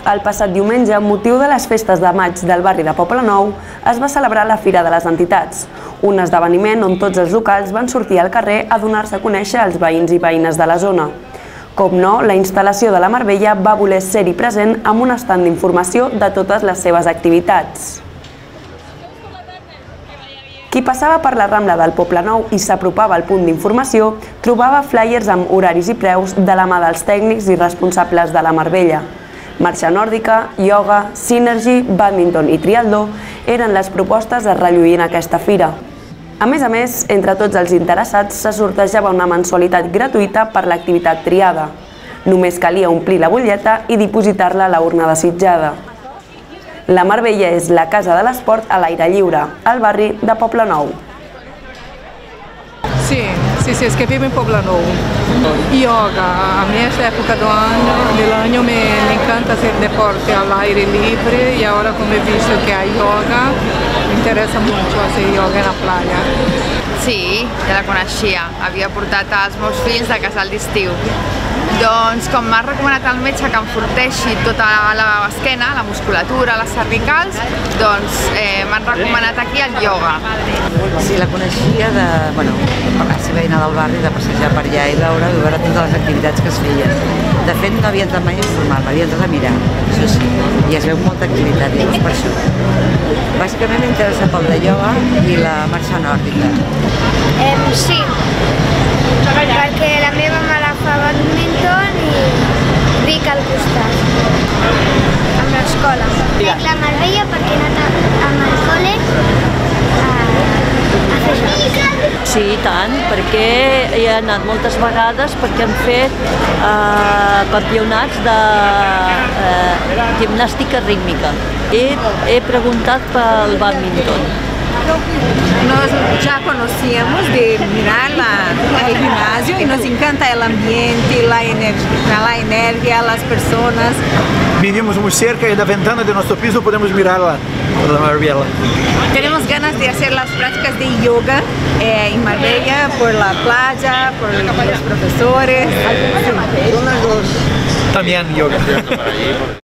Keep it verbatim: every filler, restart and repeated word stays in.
El passat diumenge, amb motiu de les festes de maig del barri de Poblenou, es va celebrar la Fira de les Entitats, un esdeveniment on tots els locals van sortir al carrer a donar-se a conèixer als veïns i veïnes de la zona. Com no, la instal·lació de la Marbella va voler ser-hi present amb un estand d'informació de totes les seves activitats. Qui passava per la Rambla del Poblenou i s'apropava al punt d'informació trobava flyers amb horaris i preus de la mà dels tècnics i responsables de la Marbella. Marxa nòrdica, ioga, Synergy, bàdminton i triatló eren les propostes a relluir en aquesta fira. A més a més, entre tots els interessats se sortejava una mensualitat gratuïta per l'activitat triada. Només calia omplir la butlleta i dipositar-la a la urna desitjada. La Marbella és la casa de l'esport a l'aire lliure, al barri de Poblenou. Sì, sì, sì, es que vivo in Poblenou. Yoga, a mí esta época do año, del año me, me encanta hacer deporte al aire libre y ahora como he visto que hay yoga, me interesa mucho hacer yoga en la playa. Sí, ja la coneixia. Havia portat els meus fills de casal d'estiu. Doncs com m'ha recomanat el metge que enforteixi tota l'esquena, la musculatura, les cervicals, doncs eh, m'han recomanat aquí el ioga. Sí, la coneixia de, bueno, per la seva veïna del barri, de passejar per allà i veure, i veure totes les activitats que es feien. De fet, no havia entrat mai a informar-me, havia entrat a mirar, això sí, i es veu molta activitat, i és per això. Bàsicament m'interessa pel de ioga i la marxa nòrdica. Eh, sí, perquè la meva mare fa bàdminton i Vic al costat, amb l'escola. La Marbella perquè he anat amb el col·le a fer jocs. Sí, i tant, perquè he anat moltes vegades perquè hem fet eh, campionats de eh, gimnàstica rítmica. He, he preguntat pel bàdminton. Nos ya conocíamos de mirar la, el gimnasio y nos encanta el ambiente, la energía, la energía, las personas. Vivimos muy cerca y de la ventana de nuestro piso podemos mirar la, la Marbella. Tenemos ganas de hacer las prácticas de yoga eh, en Marbella, por la playa, por los profesores. También yoga.